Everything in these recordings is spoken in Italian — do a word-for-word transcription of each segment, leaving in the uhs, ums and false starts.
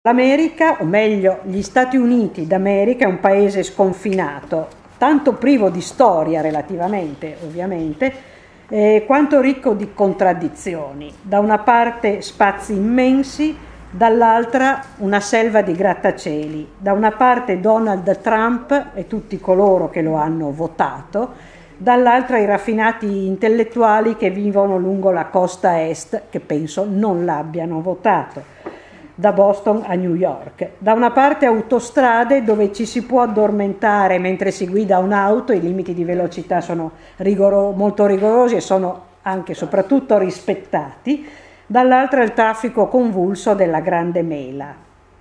L'America, o meglio gli Stati Uniti d'America, è un paese sconfinato, tanto privo di storia relativamente, ovviamente, eh, quanto ricco di contraddizioni. Da una parte spazi immensi, dall'altra una selva di grattacieli. Da una parte Donald Trump e tutti coloro che lo hanno votato, dall'altra i raffinati intellettuali che vivono lungo la costa est, che penso non l'abbiano votato, da Boston a New York. Da una parte autostrade dove ci si può addormentare mentre si guida un'auto, i limiti di velocità sono rigoro- molto rigorosi e sono anche e soprattutto rispettati, dall'altra il traffico convulso della Grande Mela.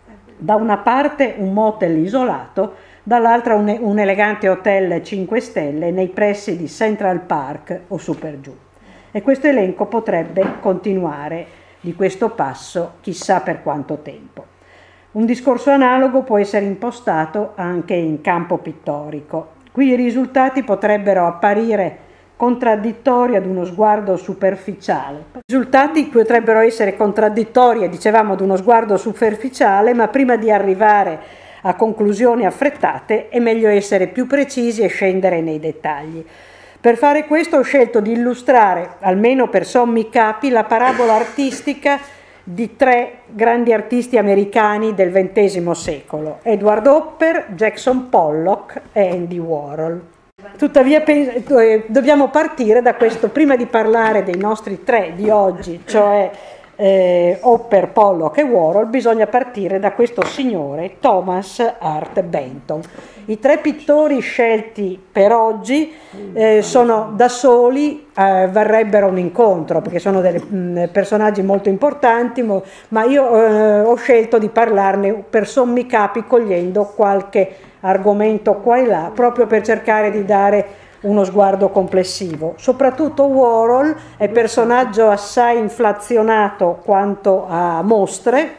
Da una parte un motel isolato, dall'altra un, un elegante hotel cinque stelle nei pressi di Central Park o super giù. E questo elenco potrebbe continuare di questo passo chissà per quanto tempo. Un discorso analogo può essere impostato anche in campo pittorico. Qui i risultati potrebbero apparire contraddittori ad uno sguardo superficiale. I risultati potrebbero essere contraddittori, dicevamo, ad uno sguardo superficiale, ma prima di arrivare a conclusioni affrettate è meglio essere più precisi e scendere nei dettagli. Per fare questo ho scelto di illustrare, almeno per sommi capi, la parabola artistica di tre grandi artisti americani del ventesimo secolo, Edward Hopper, Jackson Pollock e Andy Warhol. Tuttavia dobbiamo partire da questo, prima di parlare dei nostri tre di oggi, cioè eh, Hopper, Pollock e Warhol, bisogna partire da questo signore, Thomas Hart Benton. I tre pittori scelti per oggi eh, sono da soli, eh, varrebbero un incontro perché sono dei mh, personaggi molto importanti, mo, ma io eh, ho scelto di parlarne per sommi capi, cogliendo qualche argomento qua e là, proprio per cercare di dare uno sguardo complessivo. Soprattutto Warhol è personaggio assai inflazionato quanto a mostre,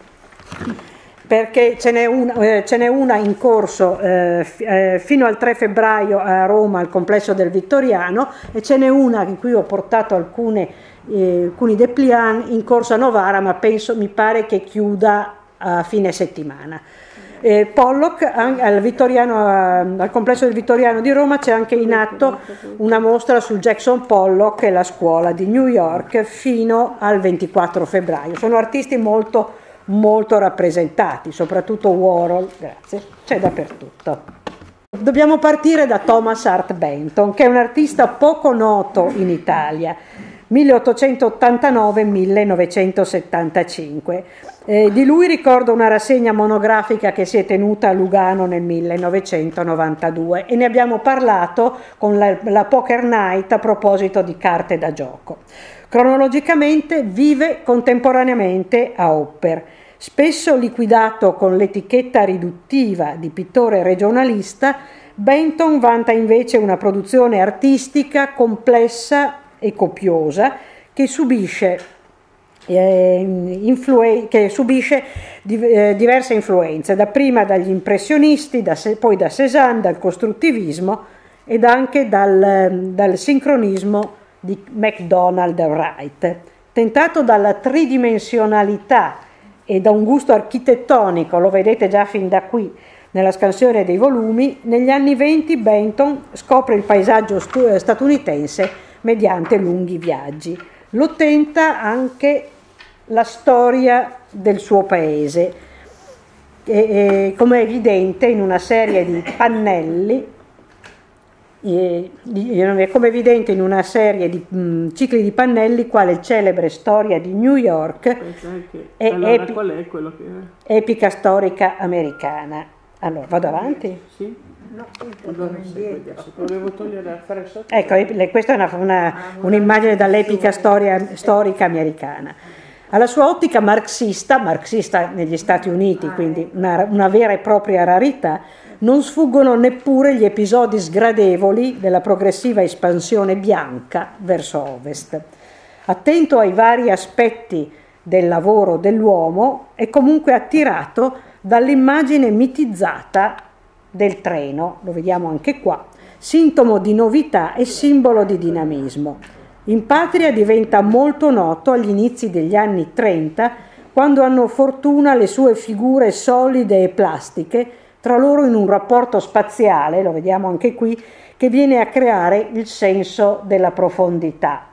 perché ce n'è una, eh, ce n'è una in corso eh, f- eh, fino al tre febbraio a Roma al complesso del Vittoriano, e ce n'è una in cui ho portato alcune, eh, alcuni dépliant in corso a Novara, ma penso, mi pare che chiuda a fine settimana. Eh, Pollock al, Vittoriano, al complesso del Vittoriano di Roma c'è anche in atto una mostra su Jackson Pollock e la scuola di New York fino al ventiquattro febbraio. Sono artisti molto molto rappresentati, soprattutto Warhol, grazie, c'è dappertutto. Dobbiamo partire da Thomas Hart Benton, che è un artista poco noto in Italia, milleottocentottantanove millenovecentosettantacinque. Eh, di lui ricordo una rassegna monografica che si è tenuta a Lugano nel millenovecentonovantadue e ne abbiamo parlato con la, la Poker Night a proposito di carte da gioco. Cronologicamente vive contemporaneamente a Hopper. Spesso liquidato con l'etichetta riduttiva di pittore regionalista, Benton vanta invece una produzione artistica complessa e copiosa che subisce, eh, influen- che subisce di- eh, diverse influenze, dapprima dagli impressionisti, da se- poi da Cézanne, dal costruttivismo ed anche dal, dal sincronismo di MacDonald Wright. Tentato dalla tridimensionalità e da un gusto architettonico, lo vedete già fin da qui nella scansione dei volumi, negli anni venti Benton scopre il paesaggio stu- statunitense mediante lunghi viaggi. Lo tenta anche la storia del suo paese, e, e, come è evidente in una serie di pannelli, e, è come evidente in una serie di mh, cicli di pannelli, quale il celebre Storia di New York e allora, epi- qual è quello che è? Epica storica americana. Allora, vado avanti? Sì? No, volevo togliere a fare sotto. Ecco, questa è una, una, un'immagine dall'epica storia, storica americana. Alla sua ottica marxista, marxista negli Stati Uniti, quindi una, una vera e propria rarità, non sfuggono neppure gli episodi sgradevoli della progressiva espansione bianca verso ovest. Attento ai vari aspetti del lavoro dell'uomo, è comunque attirato dall'immagine mitizzata del treno, lo vediamo anche qua, sintomo di novità e simbolo di dinamismo. In patria diventa molto noto agli inizi degli anni trenta quando hanno fortuna le sue figure solide e plastiche, tra loro in un rapporto spaziale, lo vediamo anche qui, che viene a creare il senso della profondità.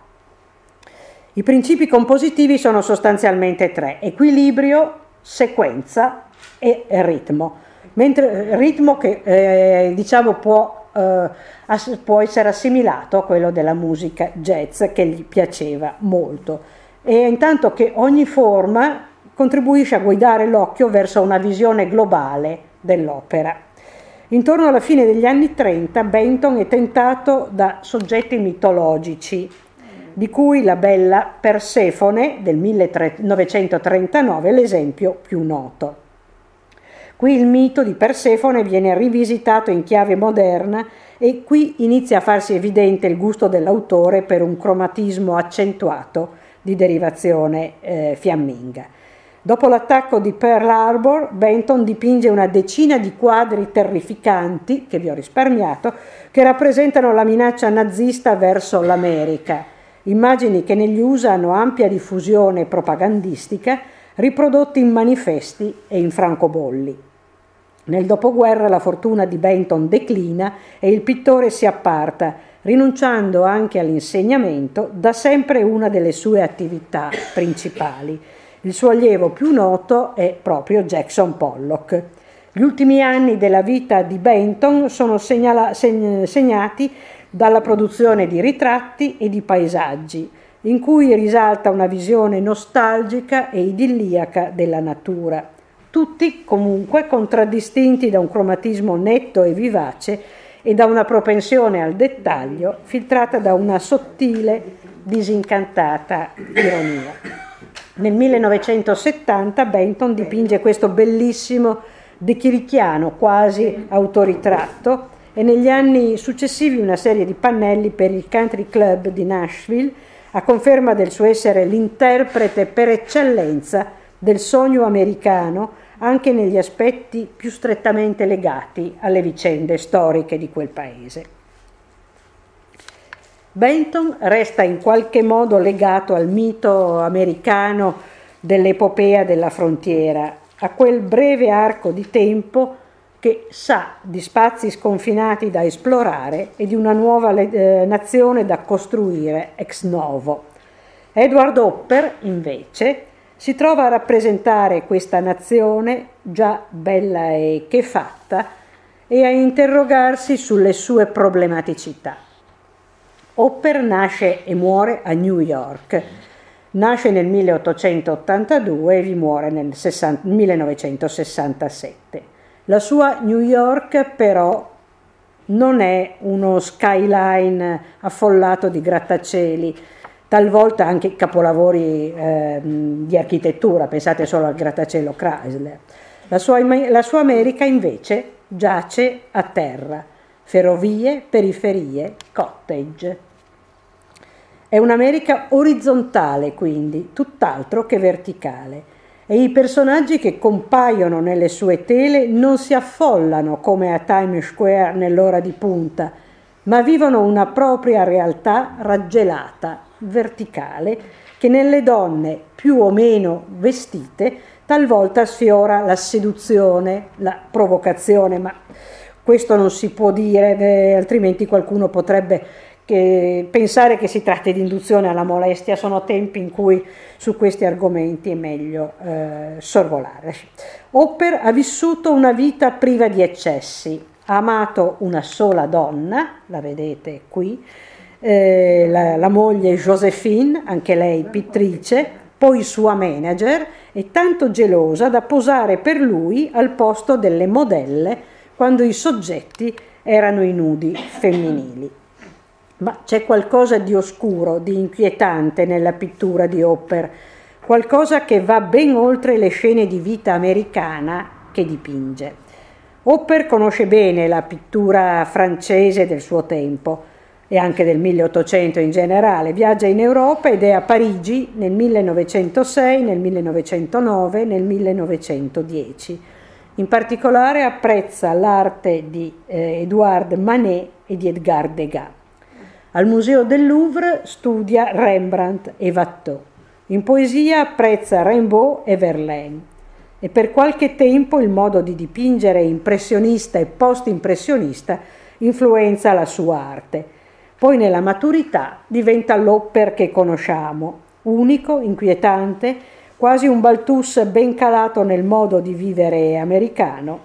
I principi compositivi sono sostanzialmente tre: equilibrio, sequenza e ritmo. Mentre ritmo che eh, diciamo può, eh, ass- può essere assimilato a quello della musica jazz, che gli piaceva molto. E intanto che ogni forma contribuisce a guidare l'occhio verso una visione globale dell'opera. Intorno alla fine degli anni trenta Benton è tentato da soggetti mitologici, di cui la bella Persefone del millenovecentotrentanove è l'esempio più noto. Qui il mito di Persefone viene rivisitato in chiave moderna e qui inizia a farsi evidente il gusto dell'autore per un cromatismo accentuato di derivazione eh, fiamminga. Dopo l'attacco di Pearl Harbor, Benton dipinge una decina di quadri terrificanti, che vi ho risparmiato, che rappresentano la minaccia nazista verso l'America. Immagini che negli U S A hanno ampia diffusione propagandistica, riprodotti in manifesti e in francobolli. Nel dopoguerra la fortuna di Benton declina e il pittore si apparta, rinunciando anche all'insegnamento, da sempre una delle sue attività principali. Il suo allievo più noto è proprio Jackson Pollock. Gli ultimi anni della vita di Benton sono segnala, seg, segnati dalla produzione di ritratti e di paesaggi, in cui risalta una visione nostalgica e idilliaca della natura, tutti comunque contraddistinti da un cromatismo netto e vivace e da una propensione al dettaglio filtrata da una sottile, disincantata ironia. Nel millenovecentosettanta Benton dipinge questo bellissimo De Chirichiano, quasi autoritratto, e negli anni successivi una serie di pannelli per il Country Club di Nashville, a conferma del suo essere l'interprete per eccellenza del sogno americano, anche negli aspetti più strettamente legati alle vicende storiche di quel paese. Benton resta in qualche modo legato al mito americano dell'epopea della frontiera, a quel breve arco di tempo che sa di spazi sconfinati da esplorare e di una nuova eh, nazione da costruire ex novo. Edward Hopper, invece, si trova a rappresentare questa nazione già bella e che fatta e a interrogarsi sulle sue problematicità. Hopper nasce e muore a New York. Nasce nel milleottocentottantadue e vi muore nel millenovecentosessantasette. La sua New York però non è uno skyline affollato di grattacieli, talvolta anche capolavori eh, di architettura, pensate solo al grattacielo Chrysler. La sua, la sua America invece giace a terra, ferrovie, periferie, cottage. È un'America orizzontale, quindi, tutt'altro che verticale, e i personaggi che compaiono nelle sue tele non si affollano come a Times Square nell'ora di punta, ma vivono una propria realtà raggelata, verticale, che nelle donne più o meno vestite talvolta sfiora la seduzione, la provocazione, ma questo non si può dire, eh, altrimenti qualcuno potrebbe che pensare che si tratti di induzione alla molestia. Sono tempi in cui su questi argomenti è meglio eh, sorvolare. Hopper ha vissuto una vita priva di eccessi, ha amato una sola donna, la vedete qui, eh, la, la moglie Josephine, anche lei pittrice, poi sua manager, e tanto gelosa da posare per lui al posto delle modelle quando i soggetti erano i nudi femminili. Ma c'è qualcosa di oscuro, di inquietante nella pittura di Hopper, qualcosa che va ben oltre le scene di vita americana che dipinge. Hopper conosce bene la pittura francese del suo tempo e anche del milleottocento in generale, viaggia in Europa ed è a Parigi nel millenovecentosei, nel millenovecentonove, nel millenovecentodieci. In particolare apprezza l'arte di eh, Edouard Manet e di Edgar Degas. Al Museo del Louvre studia Rembrandt e Watteau. In poesia apprezza Rimbaud e Verlaine e per qualche tempo il modo di dipingere impressionista e post-impressionista influenza la sua arte. Poi nella maturità diventa l'Hopper che conosciamo, unico, inquietante, quasi un Balthus ben calato nel modo di vivere americano,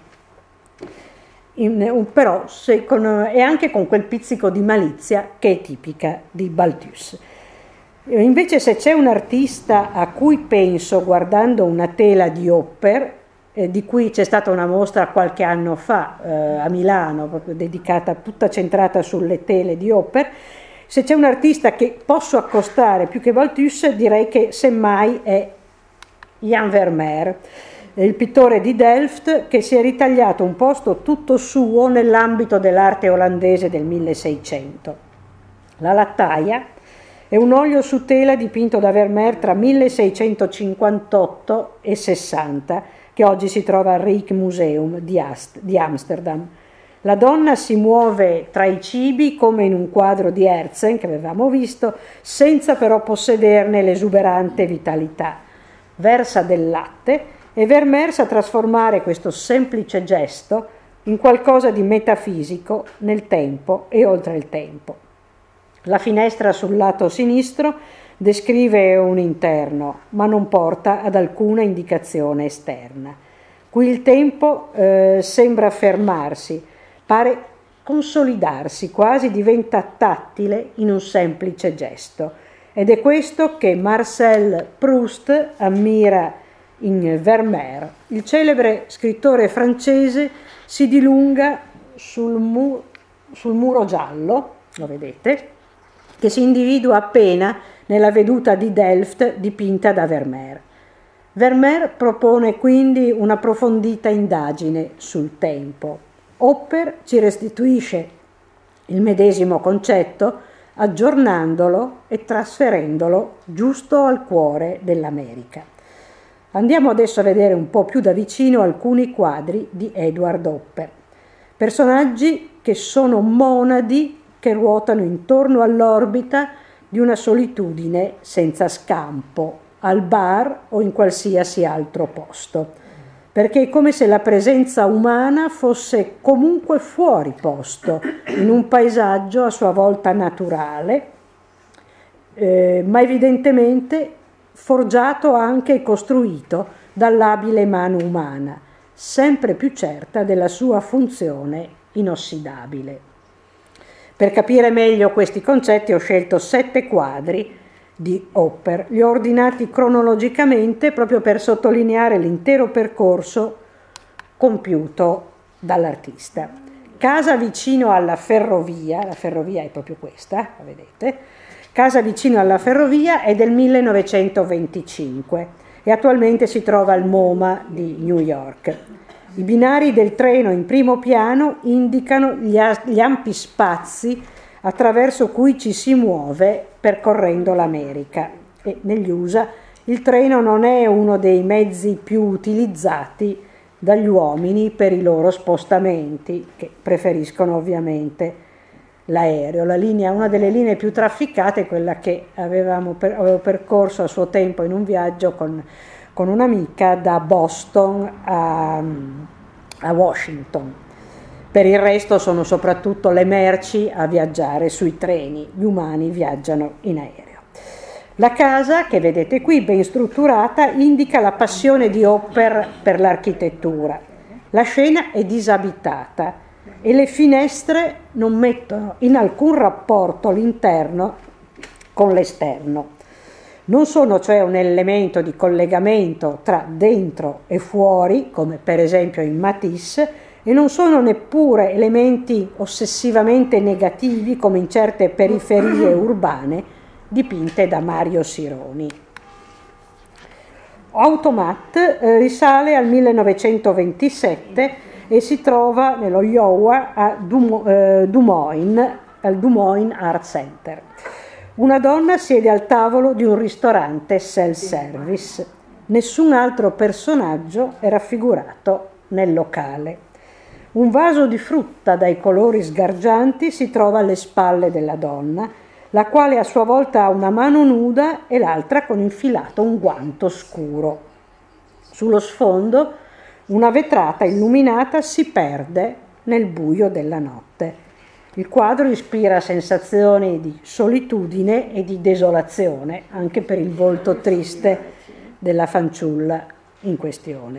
in, però se con, e anche con quel pizzico di malizia che è tipica di Balthus. Invece se c'è un artista a cui penso guardando una tela di Hopper, eh, di cui c'è stata una mostra qualche anno fa eh, a Milano, proprio dedicata, tutta centrata sulle tele di Hopper, se c'è un artista che posso accostare più che Balthus, direi che semmai è Jan Vermeer, il pittore di Delft che si è ritagliato un posto tutto suo nell'ambito dell'arte olandese del milleseicento. La Lattaia è un olio su tela dipinto da Vermeer tra milleseicentocinquantotto e sessanta, che oggi si trova al Rijksmuseum di, Ast- di Amsterdam. La donna si muove tra i cibi come in un quadro di Herzen che avevamo visto, senza però possederne l'esuberante vitalità. Versa del latte e Vermeer sa trasformare questo semplice gesto in qualcosa di metafisico nel tempo e oltre il tempo. La finestra sul lato sinistro descrive un interno, ma non porta ad alcuna indicazione esterna. Qui il tempo eh, sembra fermarsi, pare consolidarsi, quasi diventa tattile in un semplice gesto. Ed è questo che Marcel Proust ammira in Vermeer. Il celebre scrittore francese si dilunga sul, mu- sul muro giallo, lo vedete, che si individua appena nella veduta di Delft dipinta da Vermeer. Vermeer propone quindi un'approfondita indagine sul tempo. Hopper ci restituisce il medesimo concetto, aggiornandolo e trasferendolo giusto al cuore dell'America. Andiamo adesso a vedere un po' più da vicino alcuni quadri di Edward Hopper. Personaggi che sono monadi che ruotano intorno all'orbita di una solitudine senza scampo, al bar o in qualsiasi altro posto, perché è come se la presenza umana fosse comunque fuori posto, in un paesaggio a sua volta naturale, eh, ma evidentemente forgiato anche e costruito dall'abile mano umana, sempre più certa della sua funzione inossidabile. Per capire meglio questi concetti ho scelto sette quadri di Hopper. Li ho ordinati cronologicamente proprio per sottolineare l'intero percorso compiuto dall'artista. Casa vicino alla ferrovia, la ferrovia è proprio questa, la vedete? Casa vicino alla ferrovia è del millenovecentoventicinque e attualmente si trova al MoMA di New York. I binari del treno in primo piano indicano gli, gli ampi spazi attraverso cui ci si muove percorrendo l'America. E negli U S A il treno non è uno dei mezzi più utilizzati dagli uomini per i loro spostamenti, che preferiscono ovviamente l'aereo. La linea, una delle linee più trafficate è quella che avevamo per, avevo percorso a suo tempo in un viaggio con con un'amica da Boston a, a Washington. Per il resto sono soprattutto le merci a viaggiare sui treni, gli umani viaggiano in aereo. La casa, che vedete qui, ben strutturata, indica la passione di Hopper per l'architettura. La scena è disabitata e le finestre non mettono in alcun rapporto l'interno con l'esterno. Non sono cioè un elemento di collegamento tra dentro e fuori, come per esempio in Matisse, e non sono neppure elementi ossessivamente negativi, come in certe periferie urbane dipinte da Mario Sironi. Automat eh, risale al millenovecentoventisette e si trova nello Iowa a Dumo, eh, Des Moines, al Des Moines Art Center. Una donna siede al tavolo di un ristorante self-service. Nessun altro personaggio è raffigurato nel locale. Un vaso di frutta dai colori sgargianti si trova alle spalle della donna. la quale a sua volta ha una mano nuda e l'altra con infilato un guanto scuro. Sullo sfondo una vetrata illuminata si perde nel buio della notte. Il quadro ispira sensazioni di solitudine e di desolazione, anche per il volto triste della fanciulla in questione.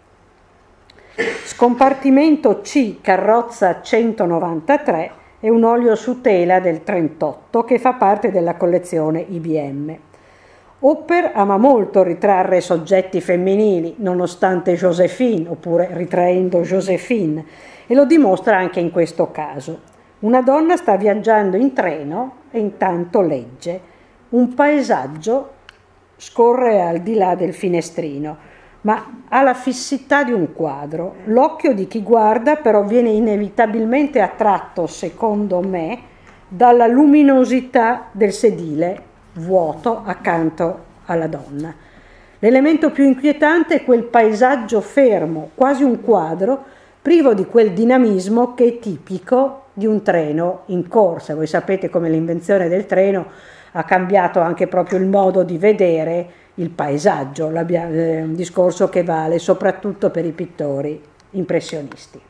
Scompartimento C, carrozza centonovantatré, è un olio su tela del trentotto che fa parte della collezione I B M. Hopper ama molto ritrarre soggetti femminili, nonostante Joséphine, oppure ritraendo Joséphine, e lo dimostra anche in questo caso. Una donna sta viaggiando in treno e intanto legge. Un paesaggio scorre al di là del finestrino, ma ha la fissità di un quadro. L'occhio di chi guarda però viene inevitabilmente attratto, secondo me, dalla luminosità del sedile vuoto accanto alla donna. L'elemento più inquietante è quel paesaggio fermo, quasi un quadro, privo di quel dinamismo che è tipico di un treno in corsa. Voi sapete come l'invenzione del treno ha cambiato anche proprio il modo di vedere il paesaggio, un discorso che vale soprattutto per i pittori impressionisti.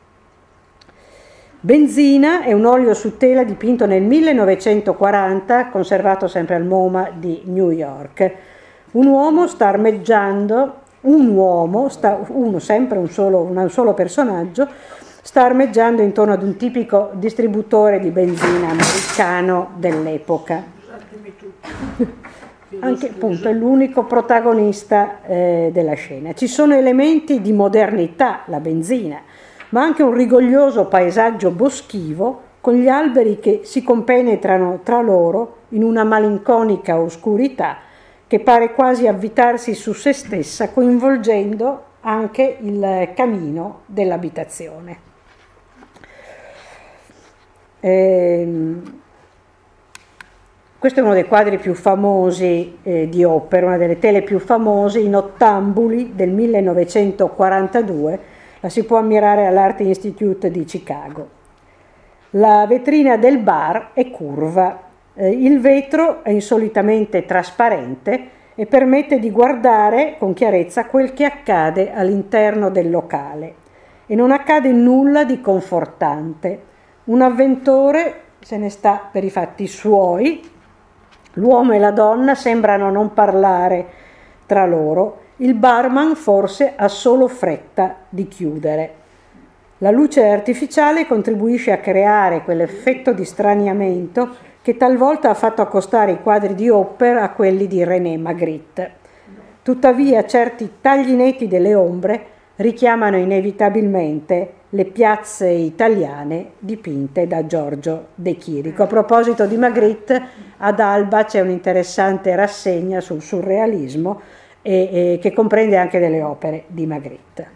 Benzina è un olio su tela dipinto nel millenovecentoquaranta, conservato sempre al MoMA di New York. Un uomo sta armeggiando, un uomo, sta, uno sempre un solo, un solo personaggio, sta armeggiando intorno ad un tipico distributore di benzina americano dell'epoca. Anche appunto è l'unico protagonista eh, della scena. Ci sono elementi di modernità, la benzina, ma anche un rigoglioso paesaggio boschivo con gli alberi che si compenetrano tra loro in una malinconica oscurità che pare quasi avvitarsi su se stessa, coinvolgendo anche il camino dell'abitazione. Ehm, Questo è uno dei quadri più famosi eh, di Hopper, una delle tele più famose, I Nottambuli del millenovecentoquarantadue, la si può ammirare all'Art Institute di Chicago. La vetrina del bar è curva, eh, il vetro è insolitamente trasparente e permette di guardare con chiarezza quel che accade all'interno del locale. E non accade nulla di confortante. Un avventore se ne sta per i fatti suoi. L'uomo e la donna sembrano non parlare tra loro. Il barman forse ha solo fretta di chiudere. La luce artificiale contribuisce a creare quell'effetto di straniamento che talvolta ha fatto accostare i quadri di Hopper a quelli di René Magritte. Tuttavia certi tagli netti delle ombre richiamano inevitabilmente le piazze italiane dipinte da Giorgio De Chirico. A proposito di Magritte, ad Alba c'è un'interessante rassegna sul surrealismo e, e che comprende anche delle opere di Magritte.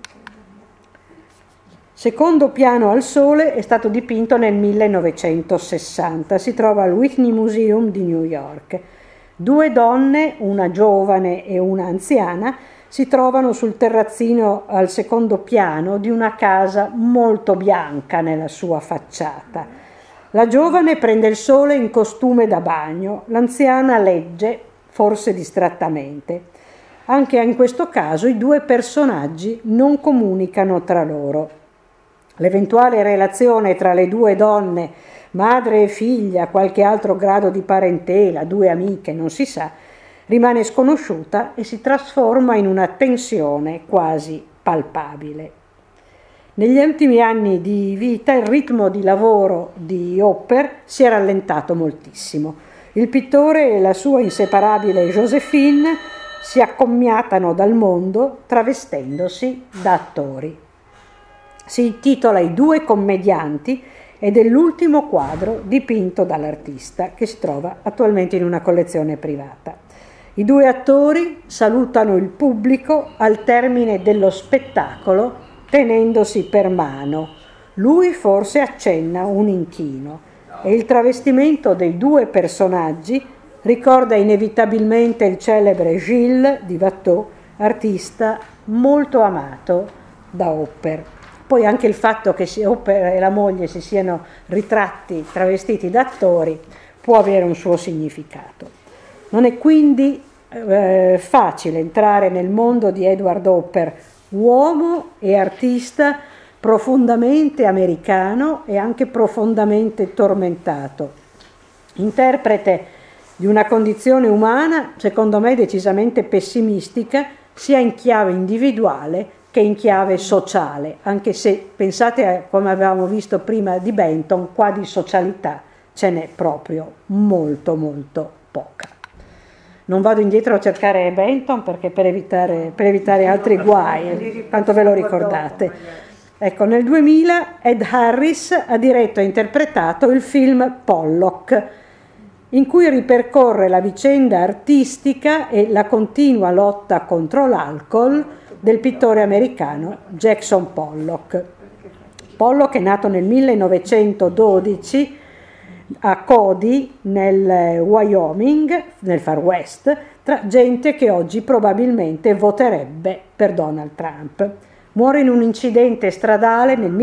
Secondo piano al sole è stato dipinto nel millenovecentosessanta, si trova al Whitney Museum di New York. Due donne, una giovane e una anziana, si trovano sul terrazzino al secondo piano di una casa molto bianca nella sua facciata. La giovane prende il sole in costume da bagno, l'anziana legge, forse distrattamente. Anche in questo caso i due personaggi non comunicano tra loro. L'eventuale relazione tra le due donne, madre e figlia, qualche altro grado di parentela, due amiche, non si sa, rimane sconosciuta e si trasforma in una tensione quasi palpabile. Negli ultimi anni di vita il ritmo di lavoro di Hopper si è rallentato moltissimo. Il pittore e la sua inseparabile Joséphine si accomiatano dal mondo travestendosi da attori. Si intitola I due commedianti ed è l'ultimo quadro dipinto dall'artista che si trova attualmente in una collezione privata. I due attori salutano il pubblico al termine dello spettacolo tenendosi per mano. Lui forse accenna un inchino e il travestimento dei due personaggi ricorda inevitabilmente il celebre Gilles di Watteau, artista molto amato da Hopper. Poi anche il fatto che Hopper e la moglie si siano ritratti travestiti da attori può avere un suo significato. Non è quindi eh, facile entrare nel mondo di Edward Hopper, uomo e artista profondamente americano e anche profondamente tormentato, interprete di una condizione umana, secondo me, decisamente pessimistica, sia in chiave individuale che in chiave sociale, anche se pensate a, come avevamo visto prima di Benton, qua di socialità ce n'è proprio molto molto poca. Non vado indietro a cercare Benton perché per evitare, per evitare altri guai, tanto ve lo ricordate. Ecco, nel duemila Ed Harris ha diretto e interpretato il film Pollock, in cui ripercorre la vicenda artistica e la continua lotta contro l'alcol del pittore americano Jackson Pollock. Pollock è nato nel millenovecentododici a Cody, nel Wyoming, nel Far West, tra gente che oggi probabilmente voterebbe per Donald Trump. Muore in un incidente stradale nel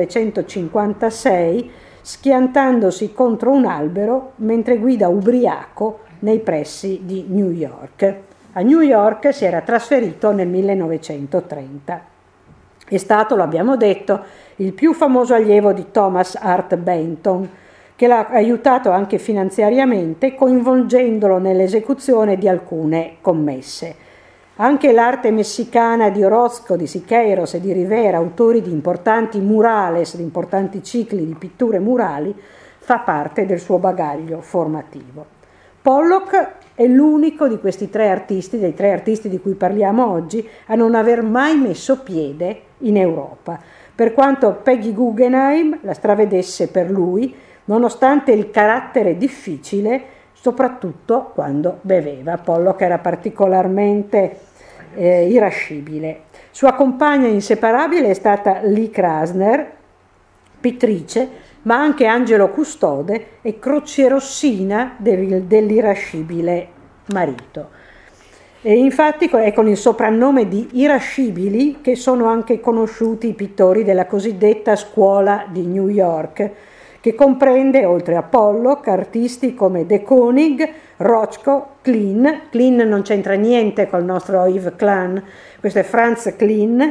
millenovecentocinquantasei schiantandosi contro un albero mentre guida ubriaco nei pressi di New York. A New York si era trasferito nel millenovecentotrenta. È stato, lo abbiamo detto, il più famoso allievo di Thomas Hart Benton, che l'ha aiutato anche finanziariamente, coinvolgendolo nell'esecuzione di alcune commesse. Anche l'arte messicana di Orozco, di Siqueiros e di Rivera, autori di importanti murales, di importanti cicli di pitture murali, fa parte del suo bagaglio formativo. Pollock è l'unico di questi tre artisti, dei tre artisti di cui parliamo oggi, a non aver mai messo piede in Europa, per quanto Peggy Guggenheim la stravedesse per lui, nonostante il carattere difficile, soprattutto quando beveva. Pollock era particolarmente eh, irascibile. Sua compagna inseparabile è stata Lee Krasner, pittrice, ma anche angelo custode e crocierossina del, dell'irascibile marito. E infatti è con il soprannome di irascibili che sono anche conosciuti i pittori della cosiddetta scuola di New York, che comprende, oltre a Pollock, artisti come De Kooning, Rothko, Klein. Klein non c'entra niente col nostro Yves Klein, questo è Franz Klein.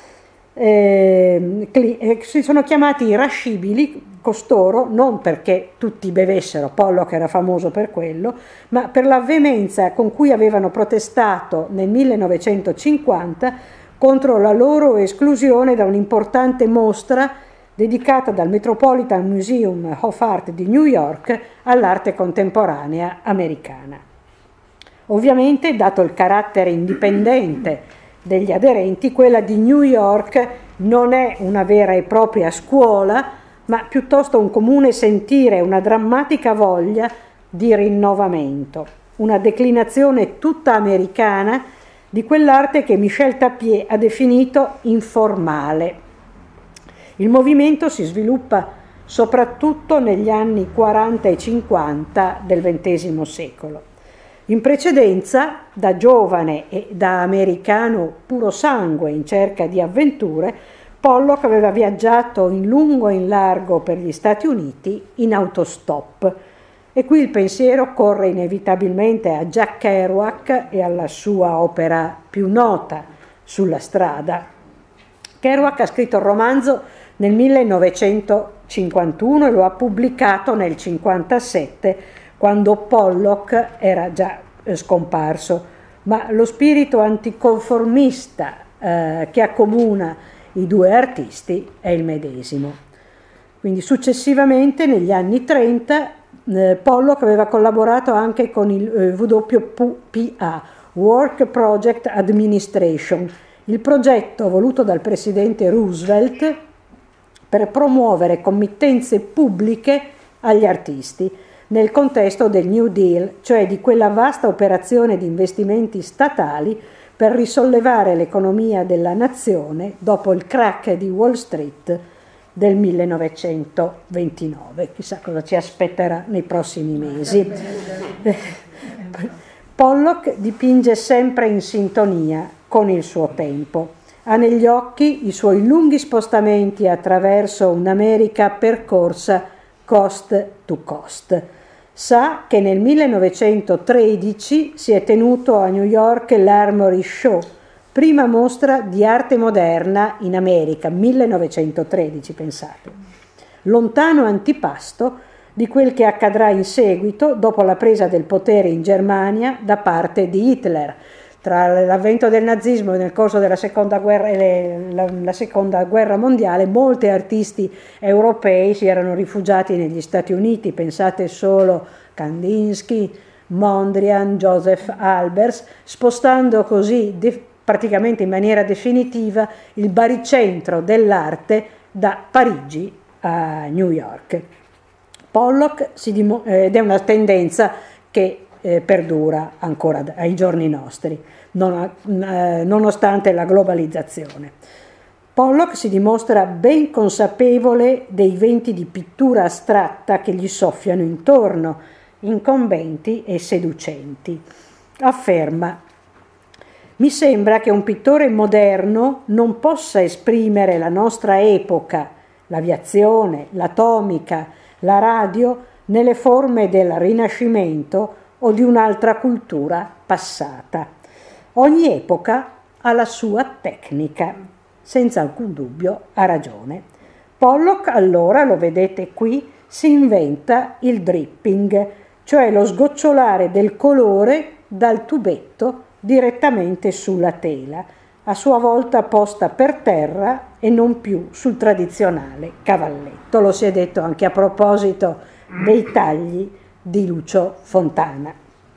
Eh, Klein eh, si sono chiamati irascibili costoro non perché tutti bevessero, Pollock era famoso per quello, ma per la veemenza con cui avevano protestato nel millenovecentocinquanta contro la loro esclusione da un'importante mostra dedicata dal Metropolitan Museum of Art di New York all'arte contemporanea americana. Ovviamente, dato il carattere indipendente degli aderenti, quella di New York non è una vera e propria scuola, ma piuttosto un comune sentire, una drammatica voglia di rinnovamento, una declinazione tutta americana di quell'arte che Michel Tapier ha definito informale. Il movimento si sviluppa soprattutto negli anni quaranta e cinquanta del ventesimo secolo. In precedenza, da giovane e da americano puro sangue in cerca di avventure, Pollock aveva viaggiato in lungo e in largo per gli Stati Uniti in autostop. E qui il pensiero corre inevitabilmente a Jack Kerouac e alla sua opera più nota, Sulla strada. Kerouac ha scritto il romanzo nel millenovecentocinquantuno e lo ha pubblicato nel cinquantasette, quando Pollock era già eh, scomparso, ma lo spirito anticonformista eh, che accomuna i due artisti è il medesimo. Quindi successivamente, negli anni trenta, eh, Pollock aveva collaborato anche con il eh, W P A, Work Project Administration, il progetto voluto dal presidente Roosevelt per promuovere committenze pubbliche agli artisti nel contesto del New Deal, cioè di quella vasta operazione di investimenti statali per risollevare l'economia della nazione dopo il crack di Wall Street del millenovecentoventinove. Chissà cosa ci aspetterà nei prossimi mesi. Pollock dipinge sempre in sintonia con il suo tempo. Ha negli occhi i suoi lunghi spostamenti attraverso un'America percorsa coast to coast. sa che nel millenovecentotredici si è tenuto a New York l'Armory Show, prima mostra di arte moderna in America, millenovecentotredici, pensate. Lontano antipasto di quel che accadrà in seguito dopo la presa del potere in Germania da parte di Hitler. Tra l'avvento del nazismo e nel corso della seconda guerra, la, la seconda guerra mondiale, molti artisti europei si erano rifugiati negli Stati Uniti. Pensate solo Kandinsky, Mondrian, Joseph Albers, spostando così de, praticamente in maniera definitiva il baricentro dell'arte da Parigi a New York. Pollock si dim- ed è una tendenza che Eh, perdura ancora ai giorni nostri, non, eh, nonostante la globalizzazione. Pollock si dimostra ben consapevole dei venti di pittura astratta che gli soffiano intorno, incombenti e seducenti. Afferma: mi sembra che un pittore moderno non possa esprimere la nostra epoca, l'aviazione, l'atomica, la radio, nelle forme del Rinascimento o di un'altra cultura passata. Ogni epoca ha la sua tecnica, senza alcun dubbio ha ragione. Pollock allora, lo vedete qui, si inventa il dripping, cioè lo sgocciolare del colore dal tubetto direttamente sulla tela, a sua volta posta per terra e non più sul tradizionale cavalletto. Lo si è detto anche a proposito dei tagli di Lucio Fontana.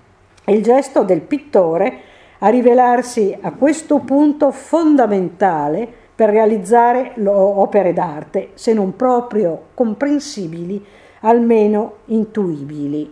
Il gesto del pittore a rivelarsi a questo punto fondamentale per realizzare opere d'arte, se non proprio comprensibili, almeno intuibili.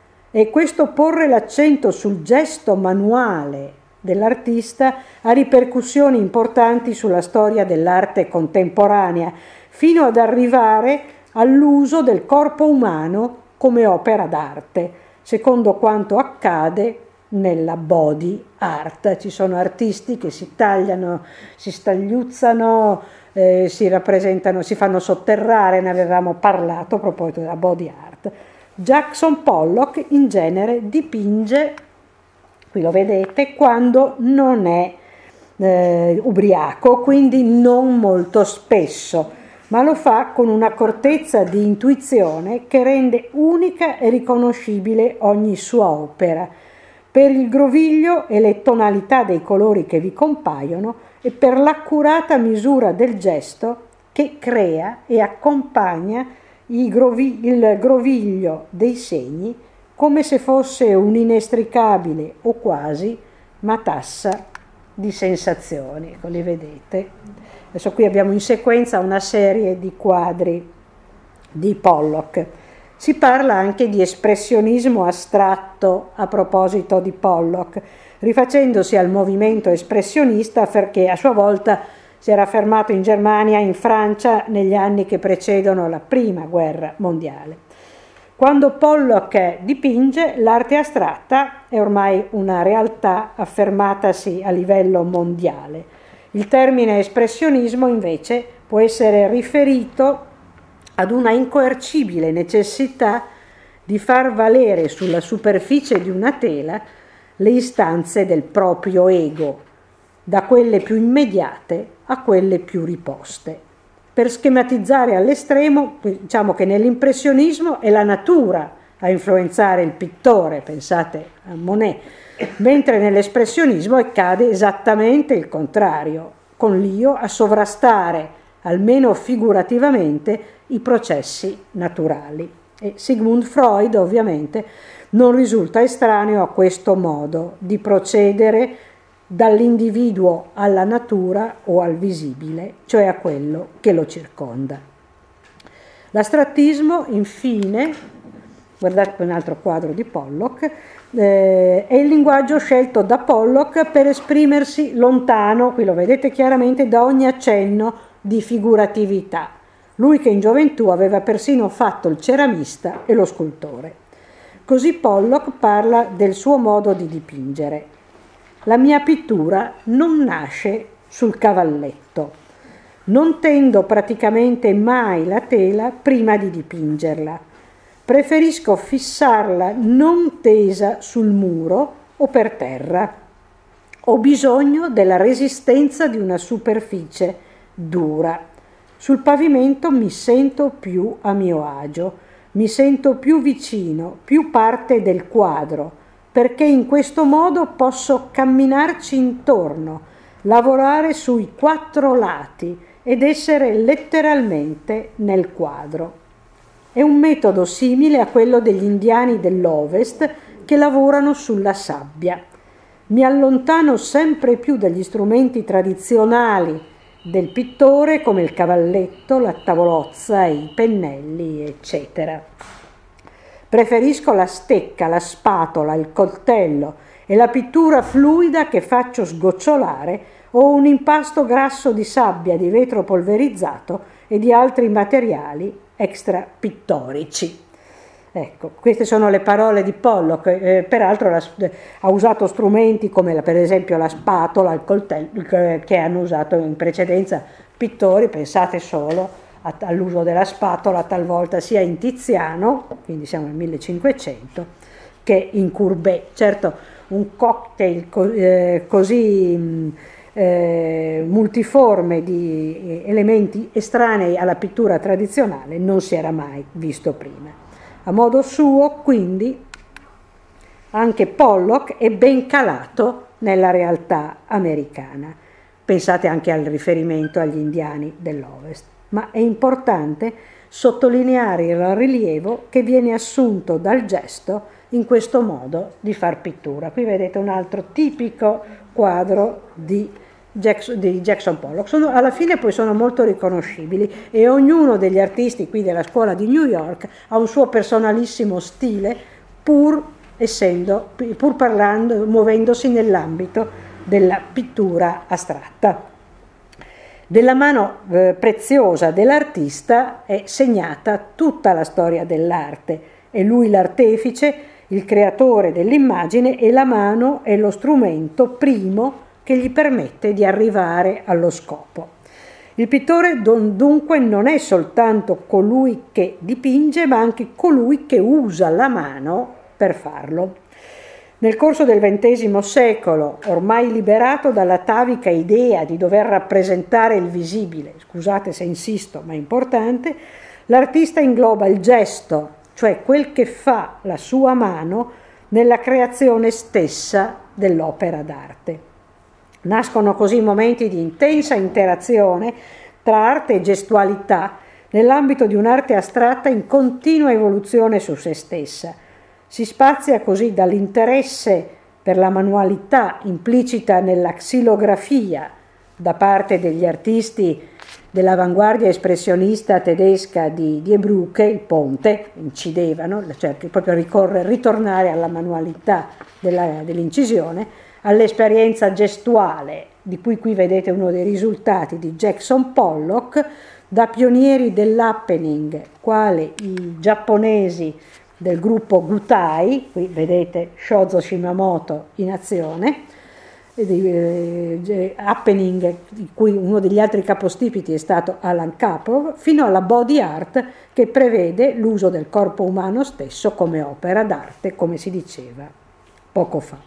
E questo porre l'accento sul gesto manuale dell'artista ha ripercussioni importanti sulla storia dell'arte contemporanea, fino ad arrivare all'uso del corpo umano come opera d'arte, secondo quanto accade nella body art. Ci sono artisti che si tagliano, si stagliuzzano, eh, si rappresentano, si fanno sotterrare, ne avevamo parlato a proposito della body art. Jackson Pollock in genere dipinge, qui lo vedete, quando non è eh, ubriaco, quindi non molto spesso, ma lo fa con un'accortezza di intuizione che rende unica e riconoscibile ogni sua opera, per il groviglio e le tonalità dei colori che vi compaiono e per l'accurata misura del gesto che crea e accompagna i grovi- il groviglio dei segni come se fosse un inestricabile o quasi matassa di sensazioni. Ecco, li vedete? Adesso qui abbiamo in sequenza una serie di quadri di Pollock. Si parla anche di espressionismo astratto a proposito di Pollock, rifacendosi al movimento espressionista perché a sua volta si era affermato in Germania e in Francia negli anni che precedono la Prima Guerra Mondiale. Quando Pollock dipinge, l'arte astratta è ormai una realtà affermatasi a livello mondiale. Il termine espressionismo invece può essere riferito ad una incoercibile necessità di far valere sulla superficie di una tela le istanze del proprio ego, da quelle più immediate a quelle più riposte. Per schematizzare all'estremo, diciamo che nell'impressionismo è la natura a influenzare il pittore, pensate a Monet, mentre nell'espressionismo accade esattamente il contrario, con l'io a sovrastare, almeno figurativamente, i processi naturali. E Sigmund Freud, ovviamente, non risulta estraneo a questo modo di procedere dall'individuo alla natura o al visibile, cioè a quello che lo circonda. L'astrattismo, infine, guardate un altro quadro di Pollock, eh, è il linguaggio scelto da Pollock per esprimersi lontano, qui lo vedete chiaramente, da ogni accenno di figuratività. Lui che in gioventù aveva persino fatto il ceramista e lo scultore. Così Pollock parla del suo modo di dipingere. La mia pittura non nasce sul cavalletto. Non tendo praticamente mai la tela prima di dipingerla. Preferisco fissarla non tesa sul muro o per terra. Ho bisogno della resistenza di una superficie dura. Sul pavimento mi sento più a mio agio, mi sento più vicino, più parte del quadro, perché in questo modo posso camminarci intorno, lavorare sui quattro lati ed essere letteralmente nel quadro. È un metodo simile a quello degli indiani dell'Ovest che lavorano sulla sabbia. Mi allontano sempre più dagli strumenti tradizionali del pittore come il cavalletto, la tavolozza, i pennelli, eccetera. Preferisco la stecca, la spatola, il coltello e la pittura fluida che faccio sgocciolare o un impasto grasso di sabbia, di vetro polverizzato e di altri materiali extra pittorici. Ecco, queste sono le parole di Pollock, eh, peraltro la, ha usato strumenti come la, per esempio la spatola, il coltello, che, che hanno usato in precedenza pittori. Pensate solo a, all'uso della spatola talvolta sia in Tiziano, quindi siamo nel millecinquecento, che in Courbet. Certo, un cocktail co- eh, così mh, eh, multiforme di elementi estranei alla pittura tradizionale non si era mai visto prima. A modo suo, quindi, anche Pollock è ben calato nella realtà americana. Pensate anche al riferimento agli indiani dell'Ovest. Ma è importante sottolineare il rilievo che viene assunto dal gesto in questo modo di far pittura. Qui vedete un altro tipico quadro di Jackson, di Jackson Pollock. Sono, alla fine poi sono molto riconoscibili e ognuno degli artisti qui della scuola di New York ha un suo personalissimo stile, pur essendo, pur parlando, muovendosi nell'ambito della pittura astratta. Della mano eh, preziosa dell'artista è segnata tutta la storia dell'arte. È lui l'artefice, il creatore dell'immagine, e la mano è lo strumento primo che gli permette di arrivare allo scopo. Il pittore dunque non è soltanto colui che dipinge, ma anche colui che usa la mano per farlo. Nel corso del ventesimo secolo, ormai liberato dall'atavica idea di dover rappresentare il visibile, scusate se insisto, ma è importante, l'artista ingloba il gesto, cioè quel che fa la sua mano, nella creazione stessa dell'opera d'arte. Nascono così momenti di intensa interazione tra arte e gestualità nell'ambito di un'arte astratta in continua evoluzione su se stessa. Si spazia così dall'interesse per la manualità implicita nella xilografia da parte degli artisti dell'avanguardia espressionista tedesca di Die Brücke, il ponte, incidevano, cioè proprio ricorre, ritornare alla manualità della, dell'incisione, all'esperienza gestuale, di cui qui vedete uno dei risultati di Jackson Pollock, da pionieri dell'happening, quale i giapponesi del gruppo Gutai, qui vedete Shozo Shimamoto in azione, di, eh, happening di cui uno degli altri capostipiti è stato Alan Kapov, fino alla body art che prevede l'uso del corpo umano stesso come opera d'arte, come si diceva poco fa.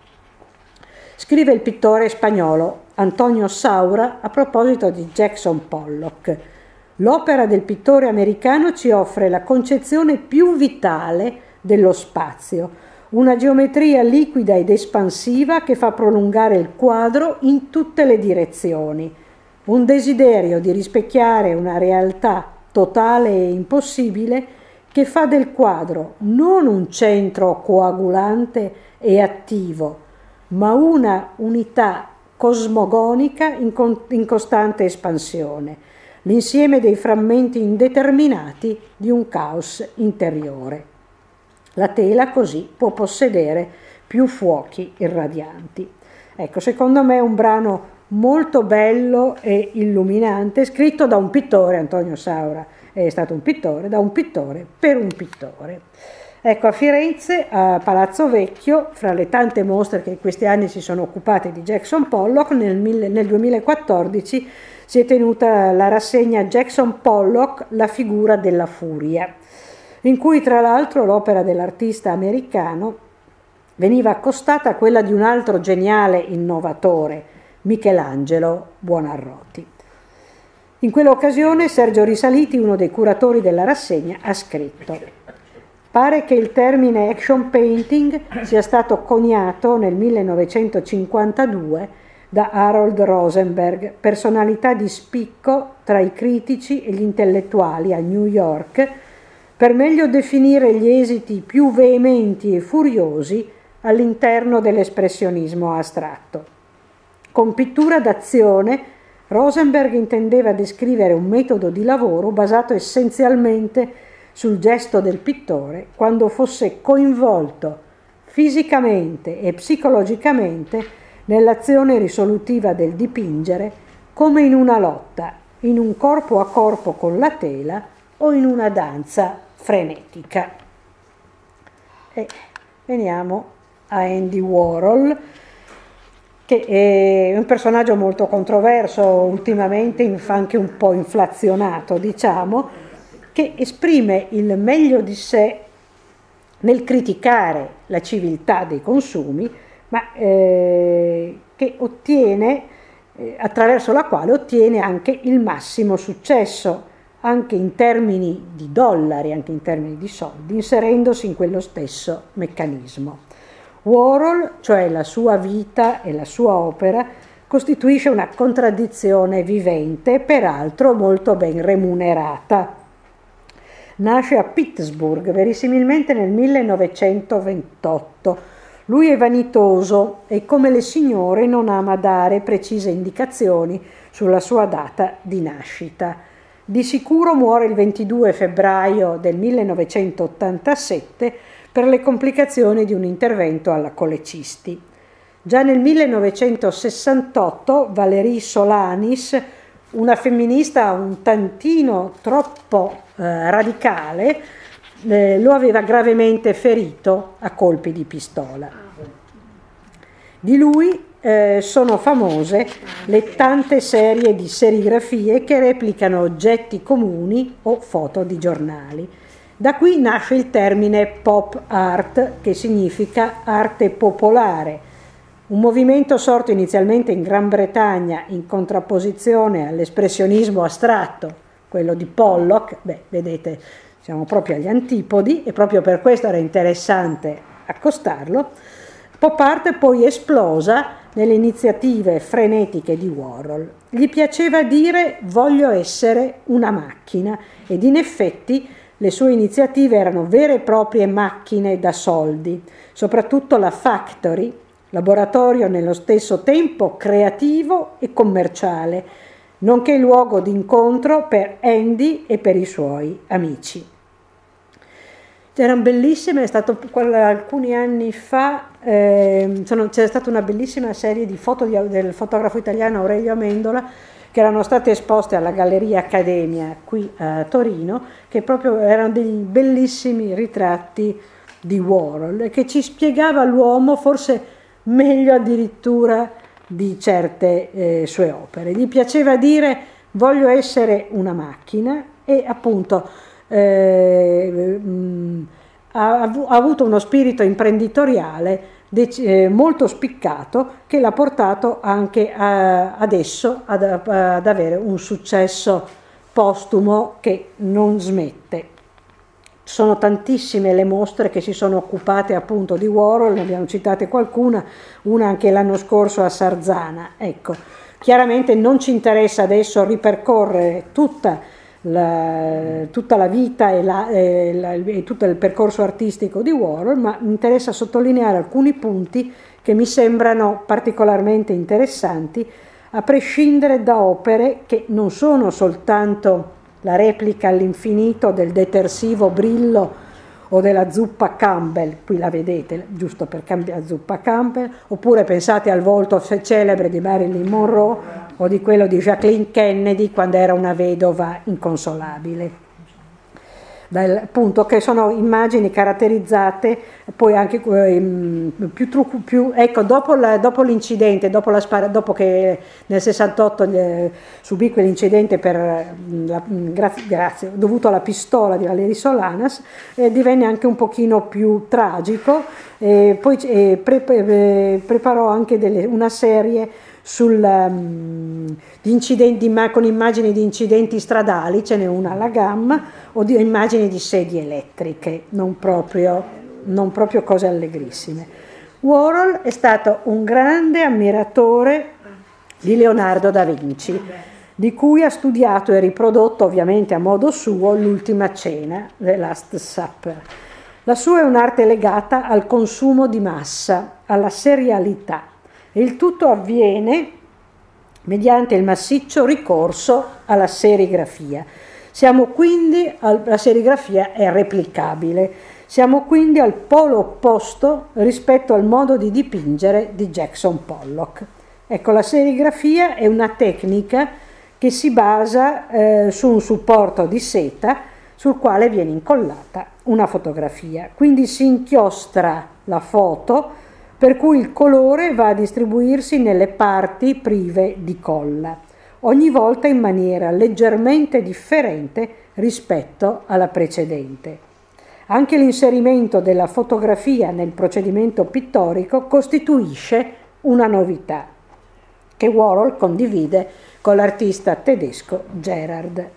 Scrive il pittore spagnolo Antonio Saura a proposito di Jackson Pollock: l'opera del pittore americano ci offre la concezione più vitale dello spazio, una geometria liquida ed espansiva che fa prolungare il quadro in tutte le direzioni, un desiderio di rispecchiare una realtà totale e impossibile che fa del quadro non un centro coagulante e attivo, ma una unità cosmogonica in, con, in costante espansione, l'insieme dei frammenti indeterminati di un caos interiore. La tela così può possedere più fuochi irradianti. Ecco, secondo me è un brano molto bello e illuminante, scritto da un pittore, Antonio Saura è stato un pittore, da un pittore per un pittore. Ecco, a Firenze, a Palazzo Vecchio, fra le tante mostre che in questi anni si sono occupate di Jackson Pollock, nel, nel duemilaquattordici si è tenuta la rassegna Jackson Pollock, la figura della furia. in cui tra l'altro l'opera dell'artista americano veniva accostata a quella di un altro geniale innovatore, Michelangelo Buonarroti. In quell'occasione Sergio Risaliti, uno dei curatori della rassegna, ha scritto: pare che il termine action painting sia stato coniato nel millenovecentocinquantadue da Harold Rosenberg, personalità di spicco tra i critici e gli intellettuali a New York, per meglio definire gli esiti più veementi e furiosi all'interno dell'espressionismo astratto. Con pittura d'azione Rosenberg intendeva descrivere un metodo di lavoro basato essenzialmente sul gesto del pittore quando fosse coinvolto fisicamente e psicologicamente nell'azione risolutiva del dipingere, come in una lotta, in un corpo a corpo con la tela o in una danza frenetica. E veniamo a Andy Warhol, che è un personaggio molto controverso, ultimamente anche un po' inflazionato, diciamo, che esprime il meglio di sé nel criticare la civiltà dei consumi, ma eh, che ottiene, eh, attraverso la quale ottiene anche il massimo successo, anche in termini di dollari, anche in termini di soldi, inserendosi in quello stesso meccanismo. Warhol, cioè la sua vita e la sua opera, costituisce una contraddizione vivente, peraltro molto ben remunerata. Nasce a Pittsburgh, verosimilmente nel millenovecentoventotto. Lui è vanitoso e, come le signore, non ama dare precise indicazioni sulla sua data di nascita. Di sicuro muore il ventidue febbraio del millenovecentottantasette per le complicazioni di un intervento alla colecisti. Già nel millenovecentosessantotto Valérie Solanis, una femminista un tantino troppo eh, radicale, eh, lo aveva gravemente ferito a colpi di pistola. Di lui eh, sono famose le tante serie di serigrafie che replicano oggetti comuni o foto di giornali. Da qui nasce il termine pop art, che significa arte popolare, un movimento sorto inizialmente in Gran Bretagna in contrapposizione all'espressionismo astratto, quello di Pollock. Beh, vedete, siamo proprio agli antipodi e proprio per questo era interessante accostarlo. Pop art poi esplosa nelle iniziative frenetiche di Warhol. Gli piaceva dire voglio essere una macchina ed in effetti le sue iniziative erano vere e proprie macchine da soldi, soprattutto la Factory, laboratorio nello stesso tempo creativo e commerciale, nonché luogo di incontro per Andy e per i suoi amici. Erano bellissime, è stato alcuni anni fa, eh, sono, c'è stata una bellissima serie di foto di, del fotografo italiano Aurelio Amendola, che erano state esposte alla Galleria Accademia qui a Torino, che proprio erano dei bellissimi ritratti di Warhol e che ci spiegava l'uomo forse meglio addirittura di certe eh, sue opere. Gli piaceva dire voglio essere una macchina e appunto eh, mh, ha, ha avuto uno spirito imprenditoriale Eh, molto spiccato, che l'ha portato anche a, adesso ad, ad avere un successo postumo che non smette. Sono tantissime le mostre che si sono occupate appunto di Warhol, ne abbiamo citate qualcuna, una anche l'anno scorso a Sarzana. Ecco, chiaramente non ci interessa adesso ripercorrere tutta La, tutta la vita e, la, e, la, e tutto il percorso artistico di Warhol, ma mi interessa sottolineare alcuni punti che mi sembrano particolarmente interessanti, a prescindere da opere che non sono soltanto la replica all'infinito del detersivo Brillo o della zuppa Campbell, qui la vedete, giusto per cambiare zuppa Campbell, oppure pensate al volto celebre di Marilyn Monroe o di quello di Jacqueline Kennedy quando era una vedova inconsolabile. dal, appunto, che sono immagini caratterizzate poi anche eh, più, trucco, più ecco, dopo, la, dopo l'incidente, dopo, la spara, dopo che nel sessantotto eh, subì quell'incidente per, la, grazie, grazie, dovuto alla pistola di Valery Solanas, eh, divenne anche un pochino più tragico, e poi eh, pre, pre, preparò anche delle, una serie sul, um, di incidenti, ma con immagini di incidenti stradali, ce n'è una alla gamma, o di immagini di sedie elettriche, non proprio, non proprio cose allegrissime. Warhol è stato un grande ammiratore di Leonardo da Vinci, di cui ha studiato e riprodotto ovviamente a modo suo l'Ultima Cena, The Last Supper. La sua è un'arte legata al consumo di massa, alla serialità. Il tutto avviene mediante il massiccio ricorso alla serigrafia. Siamo quindi, al, la serigrafia è replicabile, siamo quindi al polo opposto rispetto al modo di dipingere di Jackson Pollock. Ecco, la serigrafia è una tecnica che si basa eh, su un supporto di seta sul quale viene incollata una fotografia. Quindi si inchiostra la foto, per cui il colore va a distribuirsi nelle parti prive di colla, ogni volta in maniera leggermente differente rispetto alla precedente. Anche l'inserimento della fotografia nel procedimento pittorico costituisce una novità che Warhol condivide con l'artista tedesco Gerhard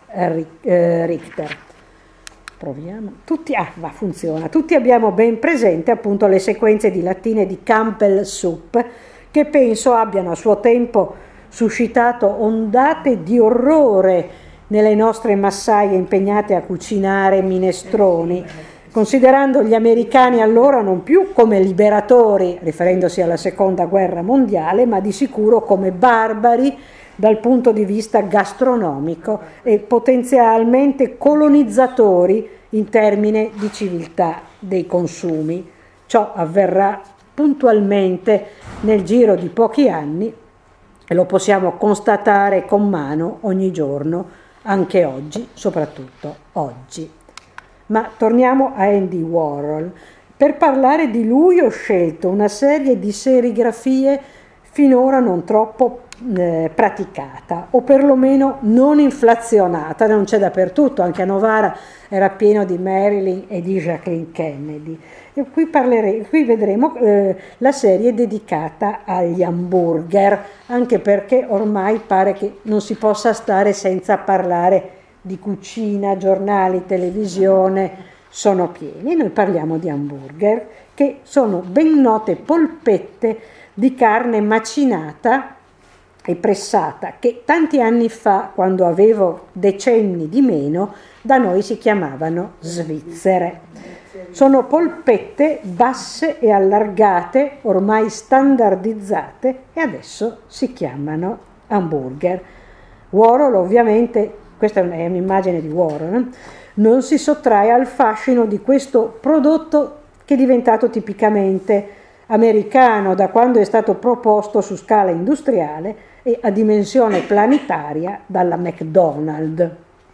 Richter. Proviamo. Tutti, ah, ma funziona. Tutti abbiamo ben presente appunto le sequenze di lattine di Campbell Soup, che penso abbiano a suo tempo suscitato ondate di orrore nelle nostre massaie impegnate a cucinare minestroni, considerando gli americani allora non più come liberatori, riferendosi alla seconda guerra mondiale, ma di sicuro come barbari dal punto di vista gastronomico e potenzialmente colonizzatori in termini di civiltà dei consumi. Ciò avverrà puntualmente nel giro di pochi anni e lo possiamo constatare con mano ogni giorno, anche oggi, soprattutto oggi. Ma torniamo a Andy Warhol. Per parlare di lui ho scelto una serie di serigrafie finora non troppo eh, praticata, o perlomeno non inflazionata. Non c'è dappertutto, anche a Novara era pieno di Marilyn e di Jacqueline Kennedy. E qui, parlere, qui vedremo eh, la serie dedicata agli hamburger, anche perché ormai pare che non si possa stare senza parlare di cucina, giornali, televisione, sono pieni. Noi parliamo di hamburger, che sono ben note polpette di carne macinata e pressata, che tanti anni fa, quando avevo decenni di meno, da noi si chiamavano svizzere. Sono polpette basse e allargate, ormai standardizzate, e adesso si chiamano hamburger. Warhol, ovviamente, questa è un'immagine di Warhol, non si sottrae al fascino di questo prodotto che è diventato tipicamente americano da quando è stato proposto su scala industriale e a dimensione planetaria dalla McDonald's.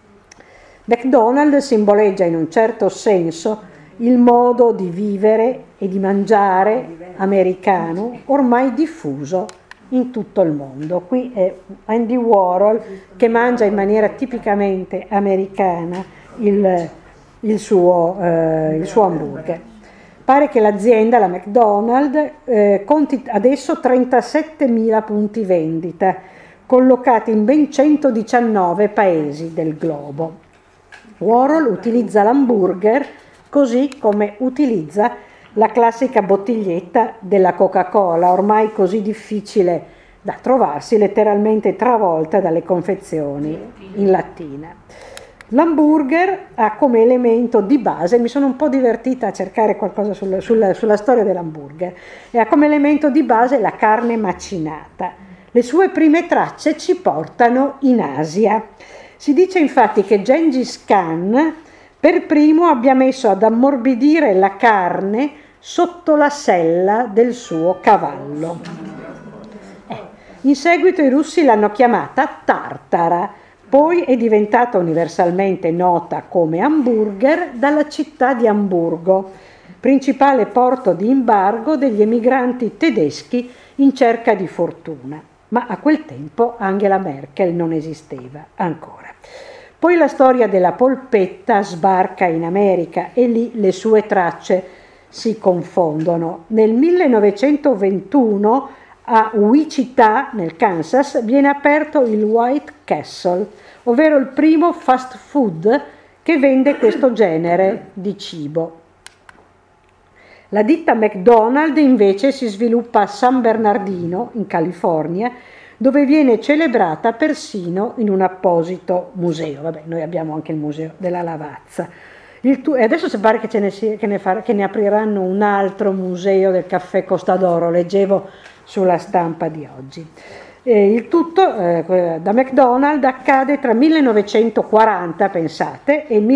McDonald's simboleggia in un certo senso il modo di vivere e di mangiare americano ormai diffuso in tutto il mondo. Qui è Andy Warhol che mangia in maniera tipicamente americana il, il, suo, eh, il suo hamburger. Pare che l'azienda, la McDonald's, eh, conti adesso trentasettemila punti vendita, collocati in ben centodiciannove paesi del globo. Warhol utilizza l'hamburger così come utilizza la classica bottiglietta della Coca-Cola, ormai così difficile da trovarsi, letteralmente travolta dalle confezioni in lattina. L'hamburger ha come elemento di base, mi sono un po' divertita a cercare qualcosa sul, sul, sulla storia dell'hamburger, e ha come elemento di base la carne macinata. Le sue prime tracce ci portano in Asia. Si dice infatti che Gengis Khan per primo abbia messo ad ammorbidire la carne sotto la sella del suo cavallo. Eh, in seguito i russi l'hanno chiamata tartara, poi è diventata universalmente nota come hamburger dalla città di Amburgo, principale porto di imbargo degli emigranti tedeschi in cerca di fortuna. Ma a quel tempo Angela Merkel non esisteva ancora. Poi la storia della polpetta sbarca in America e lì le sue tracce si confondono. Nel millenovecentoventuno a Wichita, nel Kansas, viene aperto il White Castle, ovvero il primo fast food che vende questo genere di cibo. La ditta McDonald's invece si sviluppa a San Bernardino, in California, dove viene celebrata persino in un apposito museo. Vabbè, noi abbiamo anche il museo della lavazza. Il tu- e adesso si pare che, ce ne sia, che, ne far- che ne apriranno un altro museo del caffè Costa d'Oro, leggevo sulla stampa di oggi. E il tutto eh, da McDonald's accade tra millenovecentoquaranta, pensate, e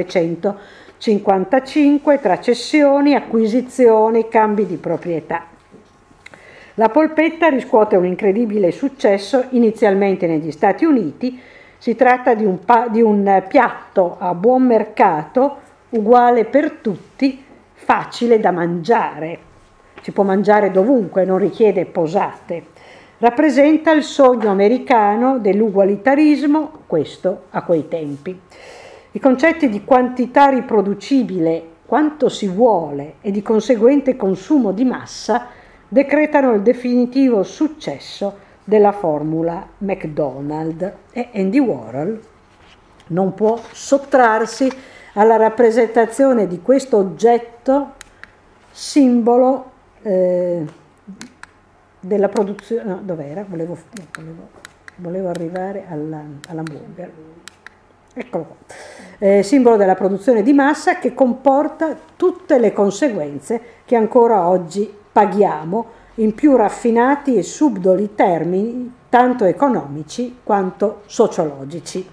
millenovecentocinquantacinque, tra cessioni, acquisizioni, cambi di proprietà. La polpetta riscuote un incredibile successo inizialmente negli Stati Uniti. Si tratta di un, pa- di un piatto a buon mercato, uguale per tutti, facile da mangiare. Si può mangiare dovunque, non richiede posate. Rappresenta il sogno americano dell'ugualitarismo, questo a quei tempi. I concetti di quantità riproducibile, quanto si vuole, e di conseguente consumo di massa decretano il definitivo successo della formula McDonald's, e Andy Warhol non può sottrarsi alla rappresentazione di questo oggetto simbolo eh, della produzione. No, dov'era? Volevo, volevo, volevo arrivare alla, all'hamburger. Eccolo qua. Eh, simbolo della produzione di massa, che comporta tutte le conseguenze che ancora oggi paghiamo in più raffinati e subdoli termini, tanto economici quanto sociologici.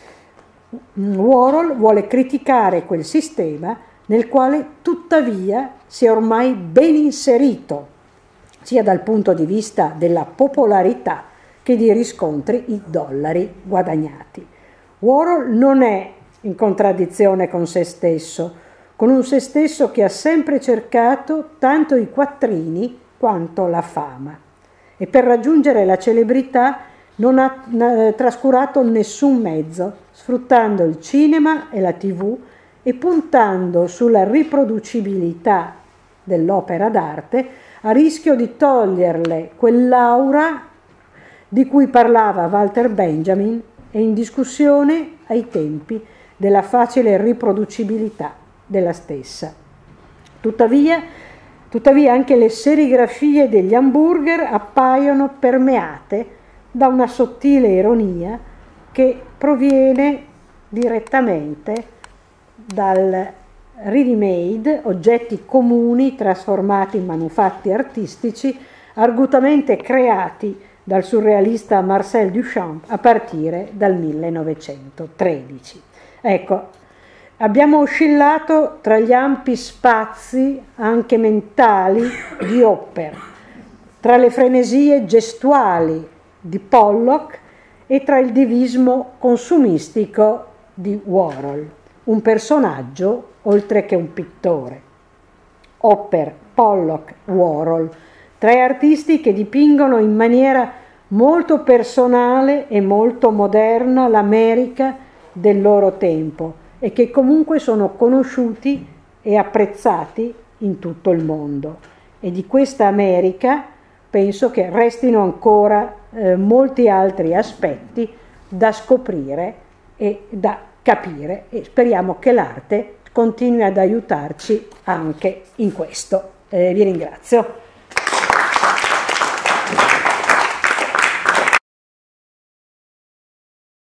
Warhol vuole criticare quel sistema nel quale tuttavia si è ormai ben inserito, sia dal punto di vista della popolarità che di riscontri i dollari guadagnati. Warhol non è in contraddizione con se stesso, con un se stesso che ha sempre cercato tanto i quattrini quanto la fama, e per raggiungere la celebrità non ha eh, trascurato nessun mezzo, sfruttando il cinema e la tivù e puntando sulla riproducibilità dell'opera d'arte, a rischio di toglierle quell'aura di cui parlava Walter Benjamin e in discussione ai tempi della facile riproducibilità della stessa. Tuttavia, tuttavia anche le serigrafie degli hamburger appaiono permeate da una sottile ironia che proviene direttamente dal ready-made, oggetti comuni trasformati in manufatti artistici, argutamente creati dal surrealista Marcel Duchamp a partire dal millenovecentotredici. Ecco, abbiamo oscillato tra gli ampi spazi, anche mentali, di Hopper, tra le frenesie gestuali di Pollock e tra il divismo consumistico di Warhol, un personaggio oltre che un pittore. Hopper, Pollock, Warhol, tre artisti che dipingono in maniera molto personale e molto moderna l'America del loro tempo e che comunque sono conosciuti e apprezzati in tutto il mondo. E di questa America penso che restino ancora eh, molti altri aspetti da scoprire e da capire, e speriamo che l'arte continui ad aiutarci anche in questo. Eh, vi ringrazio.